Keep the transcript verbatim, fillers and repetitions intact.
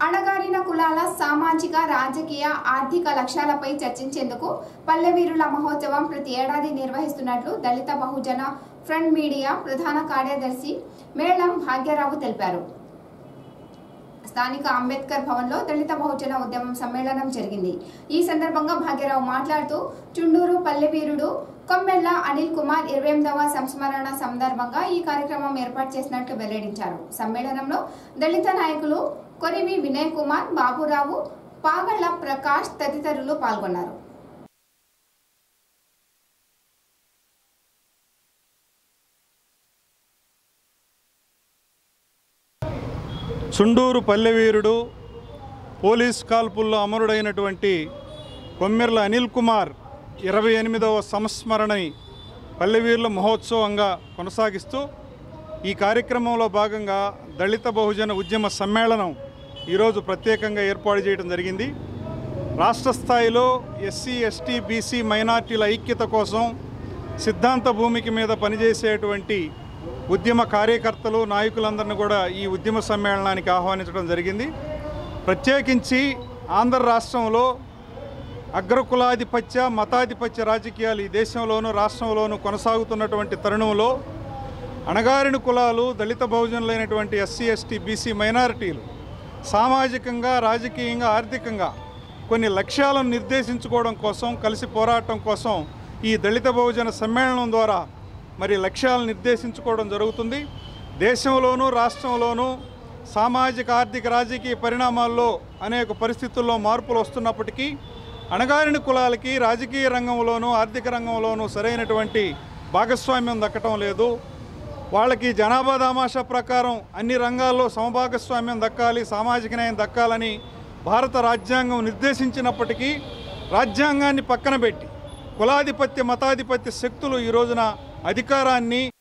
అణగారిన కులాల సామాజిక రాజకీయ ఆర్థిక లక్ష్యాలపై చర్చించేందుకు పల్లెవీరుల మహోత్సవం ప్రతి ఏడాది నిర్వహిస్తున్నట్లు దళిత బహుజన ఫ్రంట్ మీడియా ప్రధాన కార్యదర్శి మేళం భాగ్యరావు తెలిపారు. స్థానిక అంబేద్కర్ భవన్లో దళిత బహుజన ఉద్యమం సమ్మేళనం జరిగింది. ఈ సందర్భంగా భాగ్యరావు మాట్లాడుతూ చుండూరు పల్లెవీరుడు కొమ్మెల్ల అనిల్ కుమార్ ఇరవై ఎనిమిదవ సంస్మరణ సందర్భంగా ఈ కార్యక్రమం ఏర్పాటు చేసినట్లు వెల్లడించారు. సమ్మేళనంలో దళిత నాయకులు కొరివి వినయ్ కుమార్, బాబురావు, పాగళ్ల ప్రకాష్ తదితరులు పాల్గొన్నారు. చుండూరు పల్లెవీరుడు పోలీస్ కాల్పుల్లో అమరుడైనటువంటి కొమ్మెర్ల అనిల్ కుమార్ ఇరవై ఎనిమిదవ సంస్మరణని పల్లెవీరుల మహోత్సవంగా కొనసాగిస్తూ ఈ కార్యక్రమంలో భాగంగా దళిత బహుజన ఉద్యమ సమ్మేళనం ఈరోజు ప్రత్యేకంగా ఏర్పాటు చేయడం జరిగింది. రాష్ట్ర స్థాయిలో ఎస్సీ ఎస్టీ బీసీ మైనార్టీల ఐక్యత కోసం సిద్ధాంత భూమికి మీద పనిచేసేటువంటి ఉద్యమ కార్యకర్తలు నాయకులందరినీ కూడా ఈ ఉద్యమ సమ్మేళనానికి ఆహ్వానించడం జరిగింది. ప్రత్యేకించి ఆంధ్ర రాష్ట్రంలో అగ్రకులాధిపత్య మతాధిపత్య రాజకీయాలు ఈ దేశంలోనూ రాష్ట్రంలోనూ కొనసాగుతున్నటువంటి తరుణంలో అణగారిన కులాలు దళిత బహుజనులైనటువంటి ఎస్సీ ఎస్టీ బీసీ మైనారిటీలు సామాజికంగా రాజకీయంగా ఆర్థికంగా కొన్ని లక్ష్యాలను నిర్దేశించుకోవడం కోసం కలిసి పోరాటం కోసం ఈ దళిత బహుజన సమ్మేళనం ద్వారా మరి లక్ష్యాలను నిర్దేశించుకోవడం జరుగుతుంది. దేశంలోనూ రాష్ట్రంలోనూ సామాజిక ఆర్థిక రాజకీయ పరిణామాల్లో అనేక పరిస్థితుల్లో మార్పులు వస్తున్నప్పటికీ అణగారిన కులాలకి రాజకీయ రంగంలోనూ ఆర్థిక రంగంలోనూ సరైనటువంటి భాగస్వామ్యం దక్కటం లేదు. వాళ్ళకి జనాభా దామాషా ప్రకారం అన్ని రంగాల్లో సమభాగస్వామ్యం దక్కాలి, సామాజిక న్యాయం దక్కాలని భారత రాజ్యాంగం నిర్దేశించినప్పటికీ రాజ్యాంగాన్ని పక్కన పెట్టి కులాధిపత్య మతాధిపత్య శక్తులు ఈ రోజున అధికారాన్ని